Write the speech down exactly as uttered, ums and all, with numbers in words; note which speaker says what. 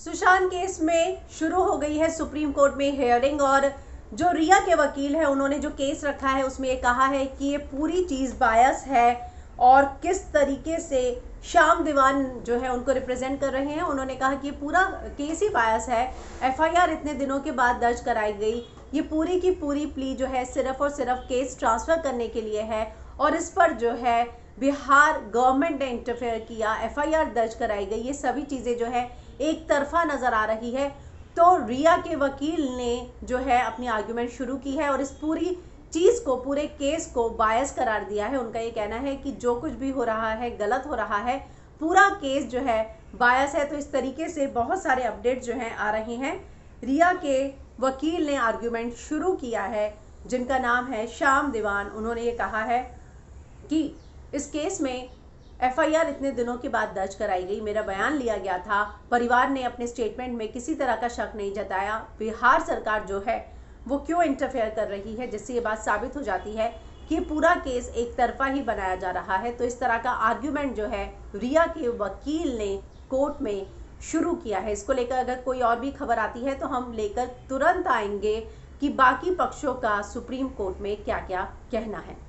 Speaker 1: Sushant case में शुरू हो गई है सुप्रीम कोर्ट में हियरिंग और जो रिया के वकील है उन्होंने जो केस रखा है उसमें ये कहा है कि ये पूरी चीज़ बायस है और किस तरीके से श्याम दीवान जो है उनको रिप्रेजेंट कर रहे हैं। उन्होंने कहा कि ये पूरा केस ही बायस है। एफआईआर इतने दिनों के बाद दर्ज कराई गई, ये पूरी की पूरी प्ली जो है सिर्फ और सिर्फ केस ट्रांसफ़र करने के लिए है और इस पर जो है बिहार गवर्नमेंट ने इंटरफेयर किया, एफआईआर दर्ज कराई गई, ये सभी चीज़ें जो है एक तरफा नज़र आ रही है। तो रिया के वकील ने जो है अपनी आर्ग्यूमेंट शुरू की है और इस पूरी चीज़ को, पूरे केस को बायस करार दिया है। उनका ये कहना है कि जो कुछ भी हो रहा है गलत हो रहा है, पूरा केस जो है बायस है। तो इस तरीके से बहुत सारे अपडेट जो हैं आ रहे हैं। रिया के वकील ने आर्ग्यूमेंट शुरू किया है जिनका नाम है श्याम दीवान। उन्होंने ये कहा है कि इस केस में एफआईआर इतने दिनों के बाद दर्ज कराई गई, मेरा बयान लिया गया था, परिवार ने अपने स्टेटमेंट में किसी तरह का शक नहीं जताया, बिहार सरकार जो है वो क्यों इंटरफेयर कर रही है, जिससे ये बात साबित हो जाती है कि पूरा केस एक तरफा ही बनाया जा रहा है। तो इस तरह का आर्ग्यूमेंट जो है रिया के वकील ने कोर्ट में शुरू किया है। इसको लेकर अगर कोई और भी खबर आती है तो हम लेकर तुरंत आएंगे कि बाकी पक्षों का सुप्रीम कोर्ट में क्या क्या कहना है।